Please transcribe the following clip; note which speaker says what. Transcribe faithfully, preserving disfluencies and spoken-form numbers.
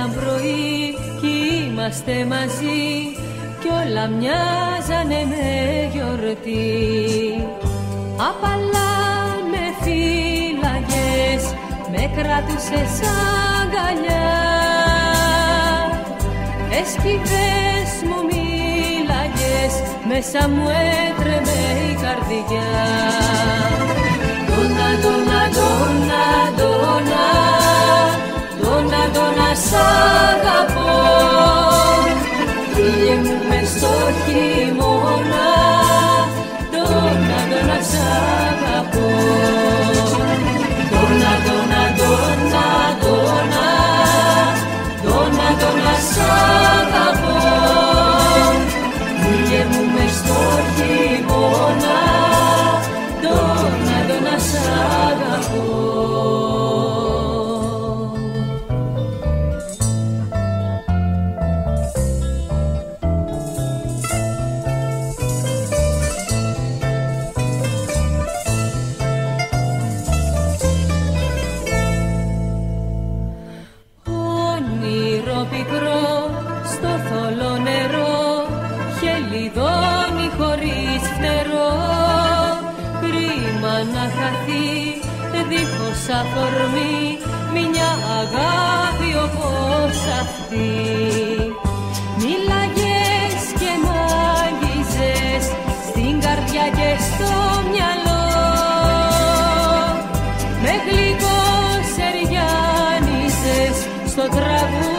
Speaker 1: ένα πρωί κι είμαστε μαζί κι όλα μοιάζανε με γιορτή. Απαλά με φύλαγες, με κράτουσες αγκαλιά, έσκυβες μου μίλαγες, μέσα μου έτρεμε η καρδιά. Ντόνα, ντόνα, ντόνα, ντόνα, ντόνα, ντόνα, σ' αγαπώ. Φίλε μου μες στο χειμώνα, ντόνα, ντόνα, σ' αγαπώ. Ντόνα, ντόνα, ντόνα, ντόνα, ντόνα, ντόνα, σ' αγαπώ. Φίλε μου μες στο χειμώνα, ντόνα, ντόνα, σ' αγαπώ. Πικρό στο θολό νερό, χελιδόνι χωρίς φτερό. Κρίμα να χαθεί δίχως αφορμή μια αγάπη όπως αυτή. Μίλαγες και μ' άγγιζες στην καρδιά και στο μυαλό, με γλυκό σεριάνιζες στο τραγούδι